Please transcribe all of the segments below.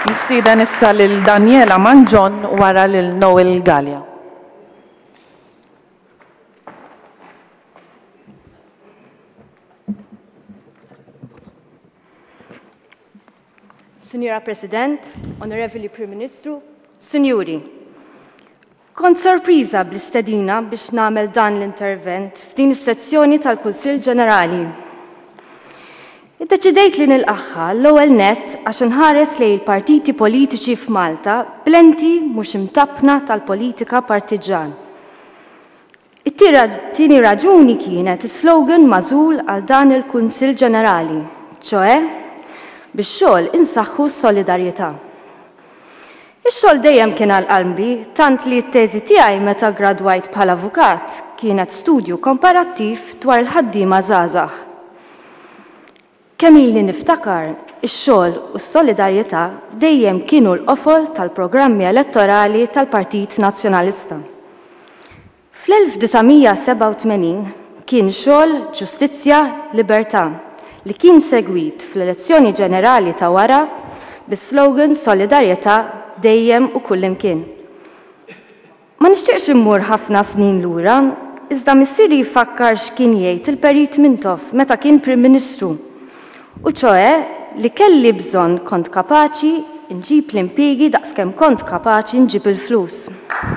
Nistieden issa lil Daniela Manġon wara lil Noel Gallia. Signora President, Onorevoli Prim Ministru, Sinjuri, kont sorpriża bl-istedina biex nagħmel dan l-intervent f'din is-sezzjoni tal-Kunsill Ġenerali. Iddeċidejt li nilqaħħa l-ewwel nett għax inħares lejn il-partiti politiċi f'Malta blenti mhux imtappna tal-politika partiġan. It-tieni raġuni kienet is-slogan magħżul għal dan il-Kunsill Ġenerali, ċoe bix-xogħol insaħħu s-solidarjetà. Ix-xogħol dejjem kien għal qalbi, tant li t-teżi tiegħi meta gradwajt bħala avukat kienet studju komparattiv dwar il-ħaddiema żgħażagħ. Kemm ilni niftakar, ix-xogħol u s-solidarjetà dejjem kienu l-qofol tal-programmi elettorali tal-Partit Nazzjonalista. Fl-1987 kien xogħol Ġustizzja Libertà li kien segwit fl-elezzjoni ġenerali ta' wara bis-slogan Solidarjetà dejjem u kullimkien. Ma nixtieqx immur ħafna snin lura, iżda missieri jfakkar x'kien jgħid il-Perit Mintoff meta kien Prim Ministru. U ċoe li kelli bżonn kont kapaċi nġib l-impjiegi daqskemm kont kapaċi nġib il-flus.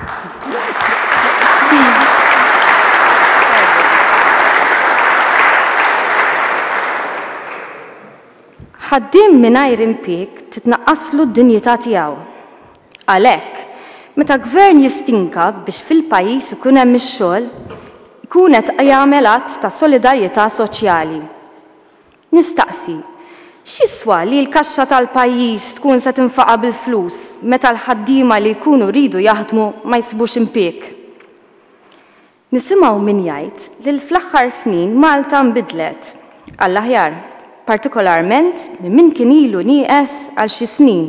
Ħaddiem mingħajr impjieg titnaqqaslu d-dinjità tiegħu. Għalhekk, meta gvern jistinka biex fil-pajjiż ikun hemm ix-xogħol, ikun qed jagħmel att ta' solidarjetà soċjali. Nistaqsi, x'iswa li l-kaxxa tal-pajjiż tkun se tinfaqa bil-flus meta l-ħaddiema li jkunu rridu jaħdmu ma jsibux impjieg? Nisimgħu min jgħid li fl-aħħar snin Malta nbidlet għall-aħjar, partikolarment minn kien ilu nieqes għal xi snin.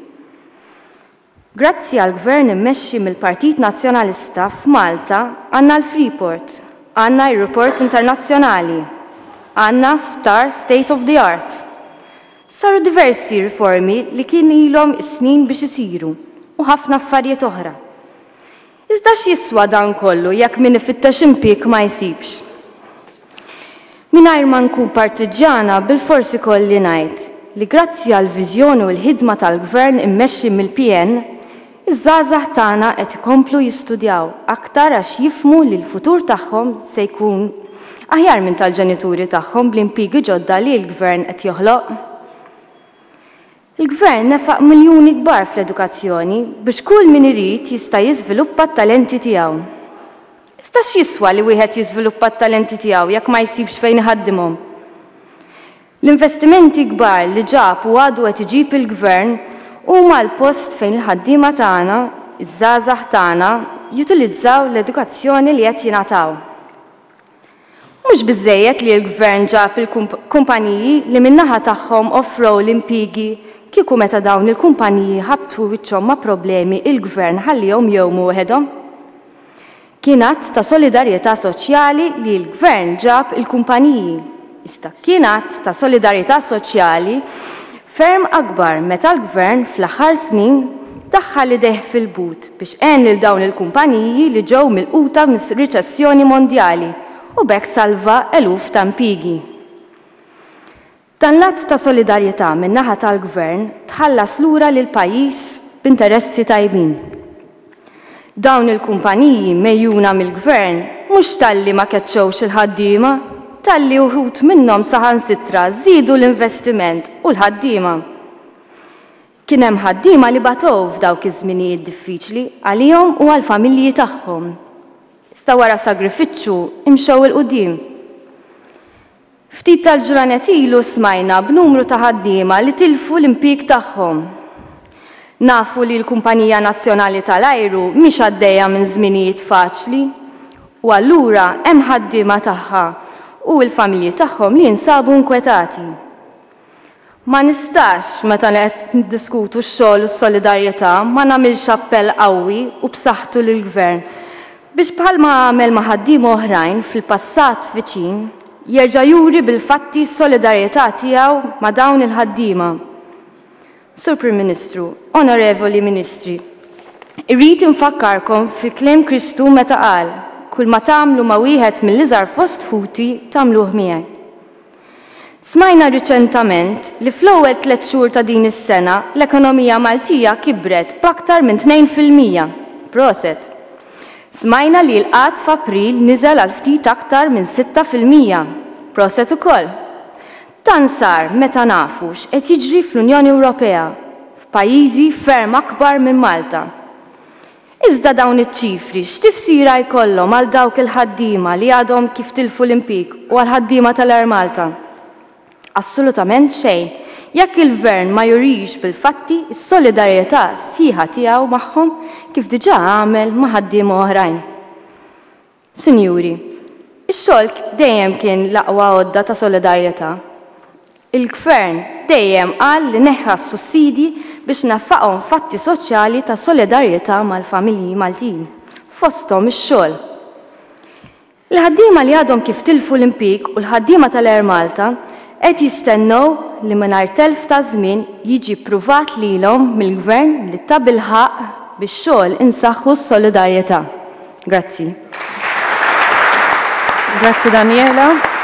Grazzi għal gvern immexxi mill-Partit Nazzjonalista f'Malta għandna l-Freeport, għandna aeroport internazzjonali, għandna sptar state of the art. Saru diversi riformi li kien ilhom is-snin biex isiru u ħafna affarijiet oħra. Iżda x'jiswa dan kollu jekk min ifittex impjieg ma jsibx? Mingħajr ma nkun partiġjana bil-forsi kolli ngħid li grazzi għal viżjoni u l-ħidma tal-gvern immexxi mill-PN, iż-żgħażagħ tagħna qed ikomplu jistudjaw aktar għax jifhmu li l-futur tagħhom se jkun aħjar minn tal-ġenituri tagħhom bl-impjiegi ġodda li l-gvern qed joħloq. Il-gvern nefaq miljuni kbar fl-edukazzjoni biex kull min irid jista' jiżviluppa t-talenti tiegħu. Iżda x'jiswa li wieħed jiżviluppa t-talenti tiegħu jekk ma jsibx fejn iħaddimhom? L-investimenti kbar li ġab u għadu qed iġib il-gvern huma l-post fejn il-ħaddiema tagħna, iż-żgħażagħ tagħna jutilizzaw l-edukazzjoni li qed jingħataw. Mhux biżżejjed li l-gvern ġab il-kumpaniji li min-naħa tagħhom offrew l-impjiegi kieku meta dawn il-kumpaniji ħabtu wiċċhom ma' problemi il-gvern ħallihom jewmu waħedhom. Kien att ta' solidarjetà soċjali li l-gvern ġab il-kumpaniji. Iżda kien att ta' solidarjetà soċjali ferm akbar meta l-gvern fl-aħħar snin daħħal idejh fil-but biex għen lil dawn il-kumpaniji li ġew milquta mis-riċessjoni mondjali u bekk salva eluf ta' impjiegi. Dan l-att ta' solidarjetà min-naħa tal-gvern tħallas lura lil pajjiż b'interessi tajbin. Dawn il-kumpaniji mejjuna mill-gvern mhux talli ma keċċewx il-ħaddiema, talli uħud minnhom saħansitra żiedu l-investiment u l-ħaddiema. Kien hemm ħaddiema li batow f'dawk iż-żminijiet diffiċli għalihom u għall-familji tagħhom. Iżda wara sagrifiċċju imxew il-qudiem. Ftit tal-ġranet ilu smajna b'numru ta' ħaddiema li tilfu l-impjieg tagħhom. Nafu li l-Kumpanija Nazzjonali tal-Ajru mhix għaddejja minn żminijiet faċli u allura hemm ħaddiema tagħha u l-familji tagħhom li jinsabu nkwetati. Ma nistax meta qed niddiskutu x-xogħol u s-solidarjetà ma nagħmilx appell qawwi u b'saħħtu lill-Gvern biex bħalma għamel ma' ħaddiema oħrajn fil-passat viċin jerġa' juri bil-fatti s-solidarjetà tiegħu ma' dawn il-ħaddiema. Sur Prim Ministru, Onorevoli Ministri, irrid infakkarkom fi kliem Kristu meta qal, kull ma tagħmlu ma' wieħed mill-iżgħar fost ħuti tagħmluh miegħi. Smajna riċentament li fl-ewwel 3 xhur ta' din is-sena l-ekonomija Maltija kibret b'aktar minn 2%. Proset. Smajna li l-qatt f'April niżel għal ftit aktar minn 6%. Proset ukoll. Dan sar meta nafu x'qed jiġri fl-Unjoni Ewropea, f'pajjiżi ferm akbar minn Malta. Iżda dawn iċ-ċifri x'tifsira jkollhom għal dawk il-ħaddiema li għadhom kif tilfu l-impjieg u għal ħaddiema tal-Air Malta? Assolutament xejn, jekk il-Gvern ma jurix bil-fatti s-solidarjetà sħiħa tiegħu magħhom kif diġà għamel ma' ħaddiema oħrajn. Sinjuri, ix-xogħol dejjem kien l-aqwa għodda ta' solidarjetà. Il-Gvern dejjem qal li neħħa s-sussidji biex naffaqhom fatti soċjali ta' solidarjetà mal-familji Maltin, fosthom ix-xogħol. Il-ħaddiema li għadhom kif tilfu l-impjieg u l-ħaddiema tal-Air Malta qed jistennew li mingħajr telf ta' żmien jiġi pruvat lilhom mill-Gvern li ta' bilħaq bix-xogħol insaħħu s-solidarjetà. Grazzi. Grazzi Daniela.